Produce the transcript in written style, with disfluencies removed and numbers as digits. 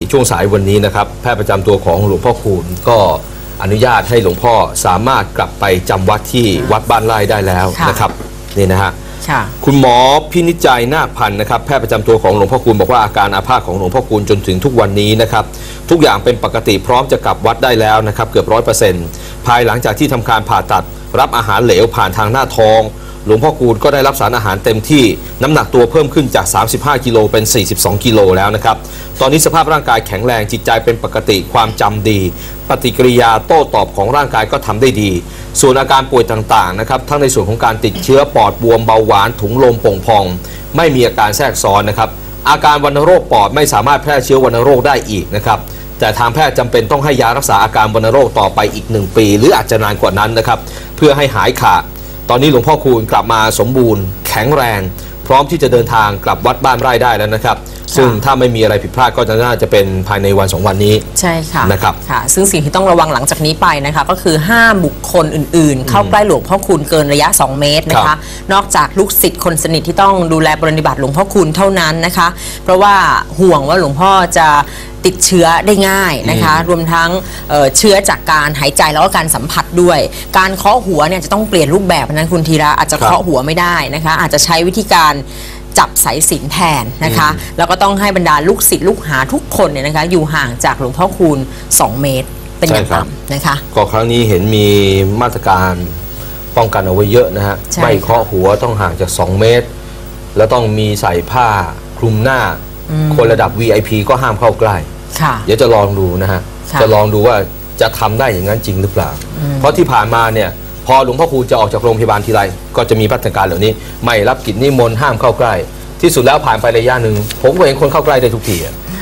กช่วงสายวันนี้นะครับแพทย์ประจำตัวของหลวงพ่อคูณก็อนุญาตให้หลวงพ่อสามารถกลับไปจำวัดที่วัดบ้านไร่ได้แล้วนะครับนี่นะฮะคุณหมอพินิจใจนาคพันธ์นะครับแพทย์ประจำตัวของหลวงพ่อคูณบอกว่าอาการอาภาษของหลวงพ่อคูณจนถึงทุกวันนี้นะครับทุกอย่างเป็นปกติพร้อมจะกลับวัดได้แล้วนะครับเกือบ100%ภายหลังจากที่ทำการผ่าตัดรับอาหารเหลวผ่านทางหน้าท้องหลวงพ่อคูณก็ได้รับสารอาหารเต็มที่น้ำหนักตัวเพิ่มขึ้นจาก35กิโลเป็น42กิโลแล้วนะครับตอนนี้สภาพร่างกายแข็งแรงจิตใจเป็นปกติความจำดีปฏิกิริยาโต้ตอบของร่างกายก็ทำได้ดีส่วนอาการป่วยต่างๆนะครับทั้งในส่วนของการติดเชื้อปอดบวมเบาหวานถุงลมโป่งพองไม่มีอาการแทรกซ้อนนะครับอาการวัณโรคปอดไม่สามารถแพร่เชื้อวัณโรคได้อีกนะครับแต่ทางแพทย์จำเป็นต้องให้ยารักษาอาการวัณโรคต่อไปอีก1 ปีหรืออาจจะนานกว่านั้นนะครับเพื่อให้หายขาดตอนนี้หลวงพ่อคูณกลับมาสมบูรณ์แข็งแรงพร้อมที่จะเดินทางกลับวัดบ้านไร่ได้แล้วนะครับซึ่งถ้าไม่มีอะไรผิดพลาดก็น่าจะเป็นภายในวัน2 วันนี้ใช่ค่ะนะครับค่ะซึ่งสิ่งที่ต้องระวังหลังจากนี้ไปนะคะก็คือห้ามบุคคลอื่นๆเข้าใกล้หลวงพ่อคูณเกินระยะ2 เมตรนะคะนอกจากลูกศิษย์คนสนิทที่ต้องดูแลปฏิบัติหลวงพ่อคูณเท่านั้นนะคะเพราะว่าห่วงว่าหลวงพ่อจะติดเชื้อได้ง่ายนะคะรวมทั้งเชื้อจากการหายใจแล้วก็การสัมผัสด้วยการเคาะหัวเนี่ยจะต้องเปลี่ยนรูปแบบนั้นคุณธีระอาจจะเคาะหัวไม่ได้นะคะอาจจะใช้วิธีการจับสายสิญจน์แทนนะคะแล้วก็ต้องให้บรรดาลูกศิษย์ลูกหาทุกคนเนี่ยนะคะอยู่ห่างจากหลวงพ่อคูณ2 เมตรเป็นอย่างต่ำนะคะก็ครั้งนี้เห็นมีมาตรการป้องกันเอาไว้เยอะนะฮะไม่เคาะหัวต้องห่างจาก2 เมตรแล้วต้องมีใส่ผ้าคลุมหน้าคนระดับ VIP ก็ห้ามเข้าใกล้เดี๋ยวจะลองดูนะฮะจะลองดูว่าจะทำได้อย่างนั้นจริงหรือเปล่าเพราะที่ผ่านมาเนี่ยพอหลวงพ่อคูณจะออกจากโรงพยาบาลทีไรก็จะมีมาตรการเหล่านี้ไม่รับกิจนิมนต์ห้ามเข้าใกล้ที่สุดแล้วผ่านไประยะหนึ่งผมก็เห็นคนเข้าใกล้ได้ทุกที